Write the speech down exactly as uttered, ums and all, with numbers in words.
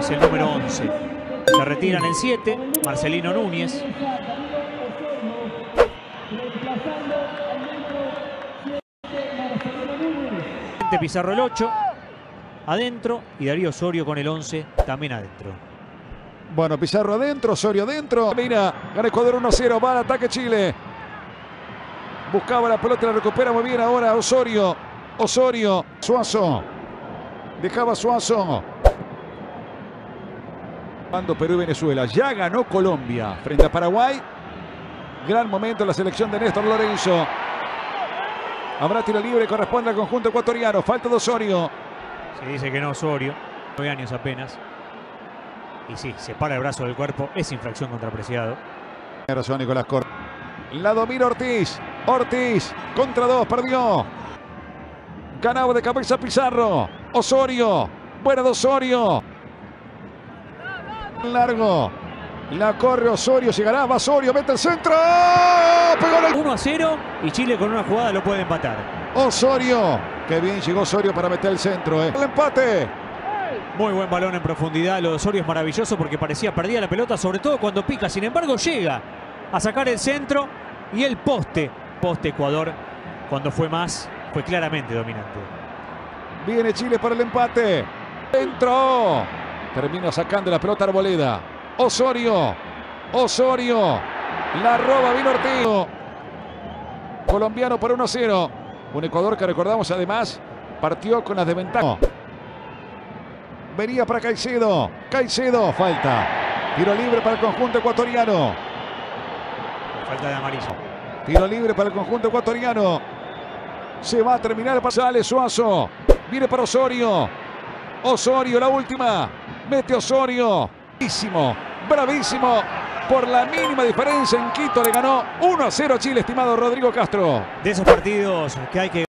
es el número once. Se retiran el siete, Marcelino Núñez. Pizarro el ocho, adentro, y Darío Osorio con el once también adentro. Bueno, Pizarro adentro, Osorio adentro. Mira, gana Ecuador uno a cero, va al ataque Chile. Buscaba la pelota, la recupera muy bien ahora Osorio. Osorio, Suazo. Dejaba Suazo. Cuando Perú y Venezuela. Ya ganó Colombia frente a Paraguay. Gran momento en la selección de Néstor Lorenzo. Habrá tiro libre, corresponde al conjunto ecuatoriano. Falta de Osorio. Se dice que no Osorio, nueve años apenas. Y sí, se para el brazo del cuerpo, es infracción contra Preciado. Tiene razón Nicolás Cor. La domina Ortiz. Ortiz contra dos, perdió. Ganaba de cabeza Pizarro. Osorio. Buena de Osorio. Largo. La corre Osorio, llegará, va Osorio, mete el centro. Pegó el uno a cero y Chile con una jugada lo puede empatar. Osorio. Qué bien llegó Osorio para meter el centro. Eh. El empate. Muy buen balón en profundidad. Lo de Osorio es maravilloso porque parecía perdida la pelota, sobre todo cuando pica. Sin embargo, llega a sacar el centro y el poste. Poste Ecuador, cuando fue más, fue claramente dominante. Viene Chile para el empate. Entró. Termina sacando la pelota Arboleda. Osorio. Osorio. La roba vino Ortiz. Colombiano por uno a cero. Un Ecuador que recordamos además partió con las desventajas. Venía para Caicedo. Caicedo. Falta. Tiro libre para el conjunto ecuatoriano. Falta de amarillo. Tiro libre para el conjunto ecuatoriano. Se va a terminar. Sale Suazo. Viene para Osorio. Osorio, la última. Mete Osorio. Bravísimo. Bravísimo. Por la mínima diferencia en Quito le ganó uno a cero Chile, estimado Rodrigo Castro. De esos partidos que hay que